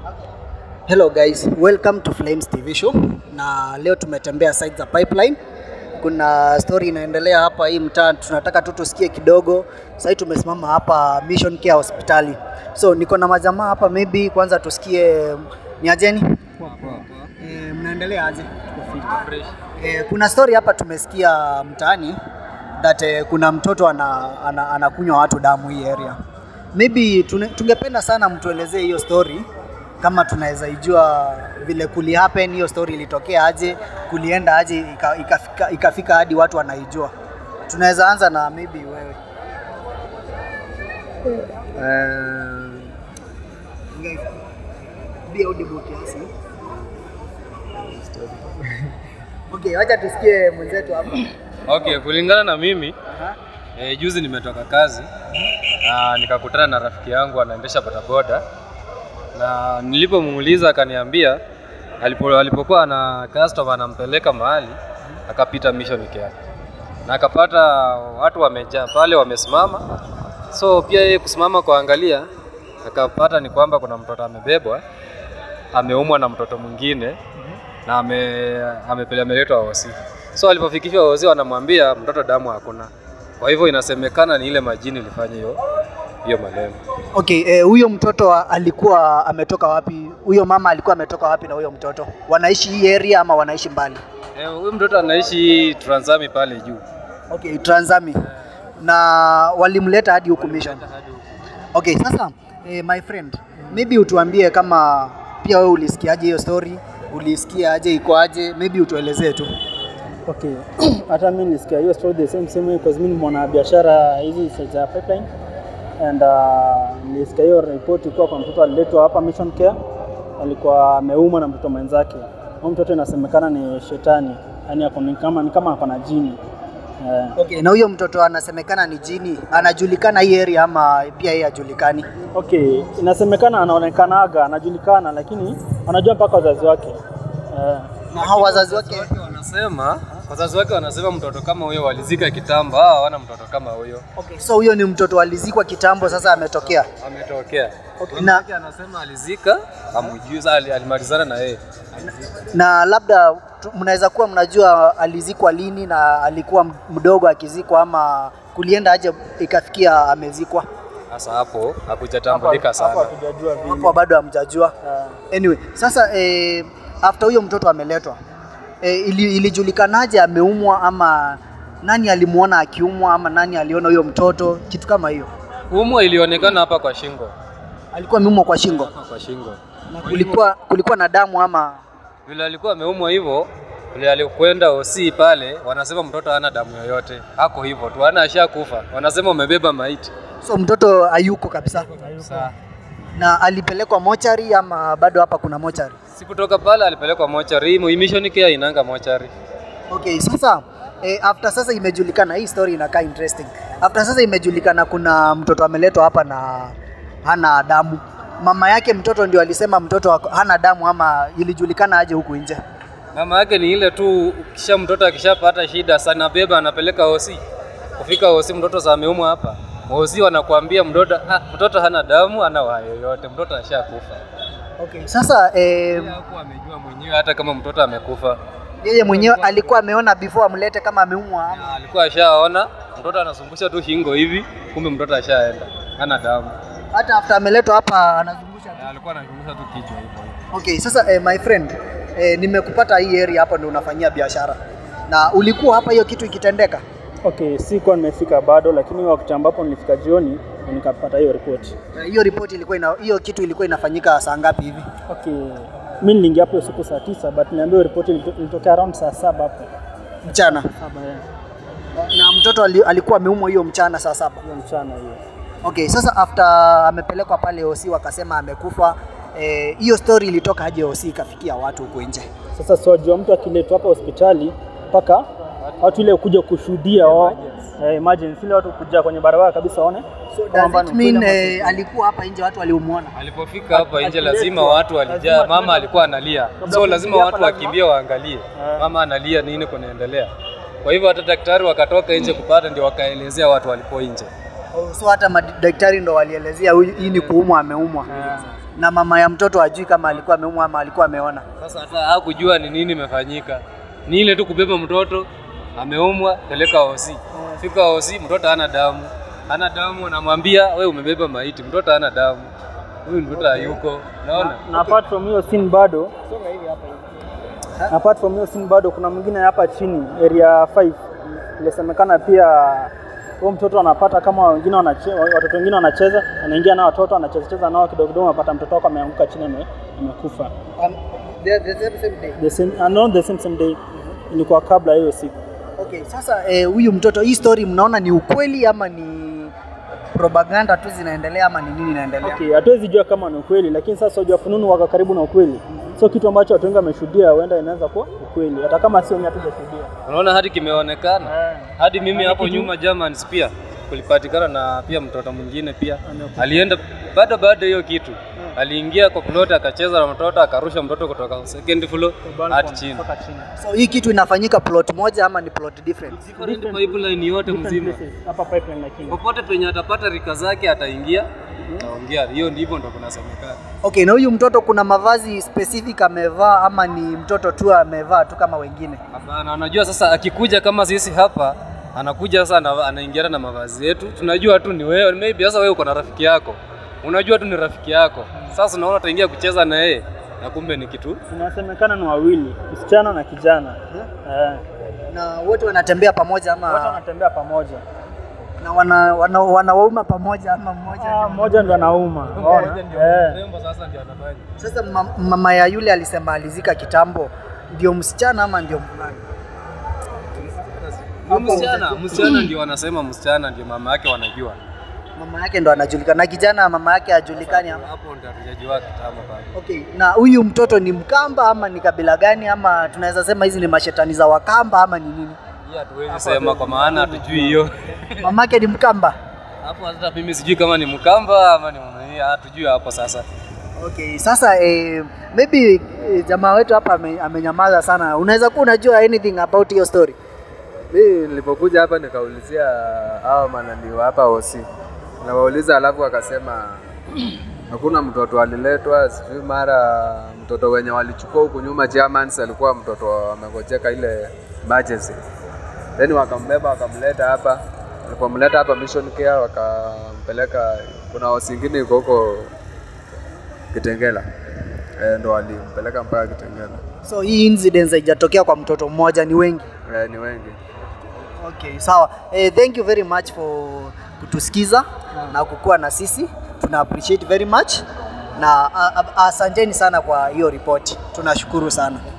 Hello guys, welcome to Flames TV show. Na leo tumetembea side za Pipeline. Kuna story inaendelea hapa hii mtaa, tunataka tu tusikie kidogo. Sasa tumesimama hapa Mission Care Hospitali. So niko na majamaa hapa, maybe kwanza tusikie ni ajeni. Mnaendelea aje? Kuna story hapa tumesikia mtaani that kuna mtoto anakunywa watu damu hii area. Maybe tungependa sana mtuelezee hiyo story, kama tunaweza ijua vile kuli happen, hiyo story ilitokea aje, kulienda aje ikafika hadi watu wanaijua. Tunaweza anza na maybe wewe. Be audible kiasi. Okay, wacha tusikie mwenzetu hapa. Okay, kulingana na mimi, juzi nimetoka kazi, nikakutana na rafiki yangu anaendesha bodaboda, na nilipomuuliza akaniambia alipokuwa na customer anampeleka mahali, akapita Mission Care. Na akapata watu wamejaa pale wamesimama. So pia yeye kusimama kuangalia, akapata ni kwamba kuna mtoto amebebwa, ameumwa na mtoto mwingine na ameletwa hosi. So alipofikishwa hosi wanamwambia mtoto damu hakuna. Kwa hivyo inasemekana ni ile majini ilifanya hiyo maneno. Okay, huyo mtoto alikuwa ametoka wapi? Huyo mama alikuwa ametoka wapi na huyo mtoto? Wanaishi hii area ama wanaishi mbali? Huyo mtoto anaishi Transami pale juu. Okay, Transami. Na walimleta hadi huku Mission. Okay, sasa my friend, maybe utuambie kama pia wewe ulisikiaje hiyo story? Ulisikia aje, iko aje? Maybe utuelezee tu. Okay, hata mimi nilisikia hiyo story the same way because mimi ni mwanabiashara hizi za Pipeline, and nilisikia hiyo report iko kwa mtoto aliletwa hapa Mission Care, alikuwa ameumwa na mtoto mwenzake. Huyo mtoto inasemekana ni shetani, yani ni kama ako na jini. Okay, na huyo mtoto anasemekana ni jini, anajulikana hii area ama pia yeye hajulikani? Okay, inasemekana anaonekanaga, anajulikana, lakini anajua mpaka wazazi wake. Na hao wazazi wake wanasema mtoto kama huyo walizika kitambo, hawana mtoto kama huyo. Okay, so huyo ni mtoto alizikwa kitambo, sasa ametokea. Okay, na anasema alizika, amujuza alimalizana na yeye. Na labda mnaweza kuwa mnajua alizikwa lini na alikuwa mdogo akizikwa, ama kulienda aje ikafikia amezikwa? Sasa hapo hakujatambulika sana. Hapo bado hamjajua. Anyway, sasa after huyo mtoto ameletwa, ilijulikanaje ameumwa, ama nani alimuona akiumwa, ama nani aliona huyo mtoto, kitu kama hiyo? Umwa ilionekana hapa kwa shingo. Alikuwa ameumwa kwa shingo? Hapa kwa shingo. Na kulikuwa na damu ama? Vile alikuwa ameumwa hivyo, vile alikwenda hosi pale, wanasema mtoto hana damu yoyote. Hako hivyo tu, hana ashakufa. Wanasema umebeba maiti. So mtoto hayuko kabisa? Sawa. Na alipelekwa mochari ama bado hapa kuna mochari? Sikutoka pale alipelekwa mochari. Mission Care inanga mochari. Okay, sasa after sasa imejulikana, hii story inakaa interesting. After sasa imejulikana kuna mtoto ameletwa hapa na hana damu. Mama yake mtoto ndio alisema mtoto hana damu, ama ilijulikana aje huku nje? Mama yake ni ile tu, kisha mtoto akishapata shida sana beba anapeleka hosi. Kufika hosi mtoto sasa ameumwa hapa. Hosi wanakuambia mtoto hana damu, hana yoyote, mtoto ashakufa. Okay, sasa hapo amejua mwenyewe hata kama mtoto amekufa. Yeye mwenyewe alikuwa ameona before amlete kama ameumwa ama? Alikuwa ashaona mtoto anazungusha tu shingo hivi, kumbe mtoto ashaenda, hana damu. Hata after ameletwa hapa anazungusha tu? Alikuwa anazungusha tu kichwa hivyo. Okay, sasa my friend, nimekupata hii area hapa ndio unafanyia biashara. Na ulikuwa hapa hiyo kitu ikitendeka? Okay, sikuwa nimefika bado, lakini wakati ambapo nilifika jioni nikapata hiyo report. Hiyo report hiyo kitu ilikuwa inafanyika saa ngapi hivi? Okay, mimi niliingia hapo usiku saa 9, but niambiwa report ilitokea around saa 7 hapo mchana. 7, Na mtoto alikuwa ameumwa hiyo mchana saa 7? Hiyo mchana hiyo. Okay, sasa after amepelekwa pale hosi wakasema amekufa, hiyo story ilitoka aje hosi ikafikia watu huko nje? Sasa sio mtu akiletwa hapa hospitali mpaka watu ile kuja kushuhudia imagine ile watu kuja kwenye barabara kabisa waone. So does it mean alikuwa hapa nje watu waliumuona? Alipofika hapa nje lazima watu walijaa, mama alikuwa analia. So lazima watu wakimbie waangalie. Mama analia nini kunaendelea. Kwa hivyo hata daktari wakatoka nje kupata ndio wakaelezea watu walipo nje. So hata madaktari ndo walielezea hii ni kuumwa ameumwa. Na mama ya mtoto hajui kama alikuwa ameumwa ama alikuwa ameona. Sasa hata hakujua ni nini imefanyika. Ni ile tu kubeba mtoto ameumwa, peleka hosi. Fika hosi, mtoto hana damu. Hana damu, anamwambia wewe umebeba maiti, mtoto hana damu. Huyu mtoto hayuko. Naona? Na apart from hiyo scene bado, apart from hiyo scene bado kuna mwingine hapa chini area 5 ilisemekana pia huyo mtoto anapata kama wengine watoto wengine wanacheza, anaingia na watoto anacheza nao kidogo kidogo, anapata mtoto wako ameanguka chini amekufa. The same day ilikuwa kabla hiyo siku. Okay, sasa huyu mtoto, hii story mnaona ni ukweli ama ni propaganda tu zinaendelea ama ni nini inaendelea? Okay, hatuwezi jua kama ni ukweli, lakini sasa unajua fununu wako karibu na ukweli. So kitu ambacho watu wengi wameshuhudia huenda inaweza kuwa ukweli, hata kama sio mimi hatujashuhudia. Unaona hadi kimeonekana. Hadi mimi hapo nyuma Germans pia kulipatikana na pia mtoto mwingine pia alienda baada hiyo kitu. Aliingia kwa plot akacheza na mtoto akarusha mtoto kutoka second floor hadi chini. So hii kitu inafanyika plot moja ama ni plot different? Different pipeline yote mzima. Hapa pipeline lakini. Popote penye atapata rika zake ataingia. Taongea. Hiyo ndivyo ndo kunasemekana. Okay, na huyu mtoto kuna mavazi specific amevaa ama ni mtoto tu amevaa tu kama wengine? Hapana, unajua sasa akikuja kama sisi hapa anakuja sasa anaingiana na mavazi yetu. Tunajua tu ni wewe, maybe sasa wewe uko na rafiki yako. Unajua tu ni rafiki yako. Sasa unaona utaingia kucheza na yeye na kumbe ni kitu. Inasemekana ni wawili, msichana na kijana. Na wote wanatembea pamoja ama wote wanatembea pamoja? Na wanauma pamoja ama mmoja? Mmoja ndo anauma. Rembo sasa ndio anafanya. Sasa mama ya yule alisema alizika kitambo. Ndio msichana ama ndio mvulana? Msichana ndio wanasema msichana ndio mama yake wanajua. Mama yake ndo anajulikana. Na kijana mama yake hajulikani ama? Hapo ndio hatujajua kitambo bado. Okay, na huyu mtoto ni Mkamba ama ni kabila gani ama tunaweza sema hizi ni mashetani za Wakamba ama ni nini? Hatuwezi sema kwa maana hatujui hiyo. Mamake ni Mkamba? Hapo hata mimi sijui kama ni Mkamba ama ni nini, hatujui hapo sasa. Okay, sasa maybe jamaa wetu hapa amenyamaza sana. Unaweza kuwa unajua anything about hiyo story? Mimi nilipokuja hapa nikaulizia hao manani hapa OC. Na wauliza alafu akasema hakuna mtoto aliletwa, sijui mara mtoto wenye walichukua huko nyuma Germans alikuwa mtoto amegojeka ile emergency. Then wakambeba wakamleta hapa. Walipomleta hapa Mission Care wakampeleka kuna hosi nyingine iko huko Kitengela. Ndo walimpeleka mpaka Kitengela. So hii incident haijatokea kwa mtoto mmoja, ni wengi? Ni wengi. Okay, sawa. Thank you very much for kutusikiza na kukua na sisi. Tuna appreciate very much na asanteni sana kwa hiyo report. Tunashukuru sana.